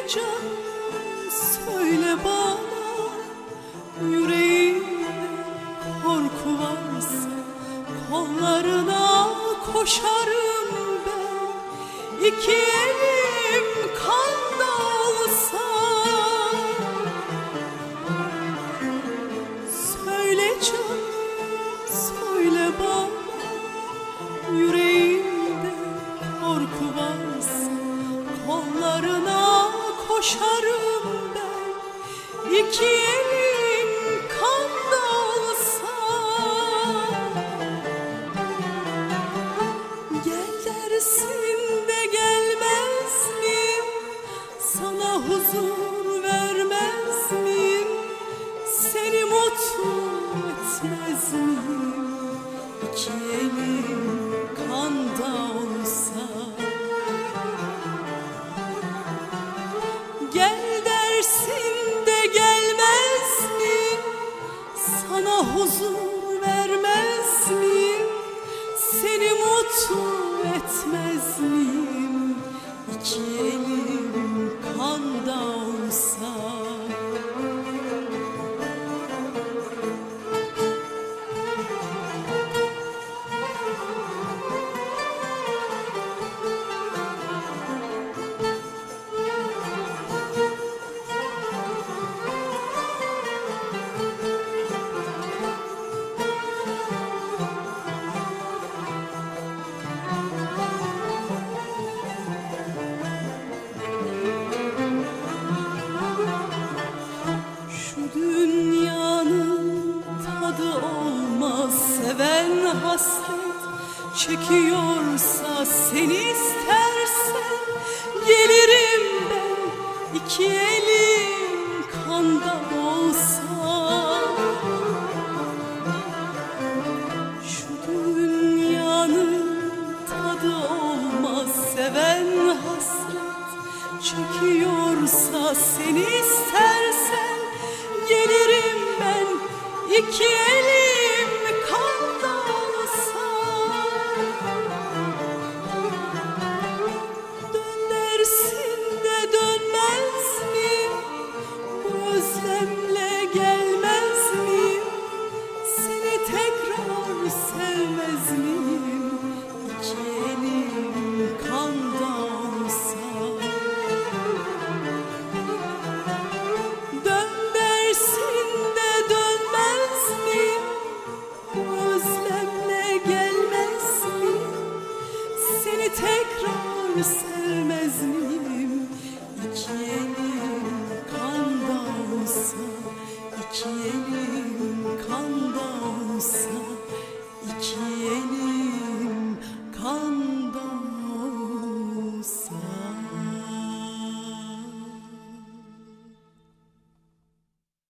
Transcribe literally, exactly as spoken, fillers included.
canım, söyle bana, yüreğimde korku varsa kollarına koşarım ben. İki elim kanda olsa, söyle canım, söyle bana, yüreğimde korku varsa kollarına koşarım ben. İki elim kanda olsa, gel dersin de gelmez miyim, sana huzur vermez miyim, seni mutlu etmez miyim, iki elim kanda olsa. Gel dersin de gelmez miyim, sana huzur vermez miyim, seni mutlu etmez miyim, iki elim kanda olsa. Seven hasret çekiyorsa, seni istersen gelirim ben, iki elim kanda olsa. Şu dünyanın tadı olmaz, seven hasret çekiyorsa, seni istersen gelirim ben, iki elim kanda olsa. Dön dersin de dönmez miyim, bu özlemle gelmez miyim, seni tekrar sevmez miyim, iki elim kanda olsa. Dön dersin de dönmez miyim, özlemle gelmez mi, seni tekrar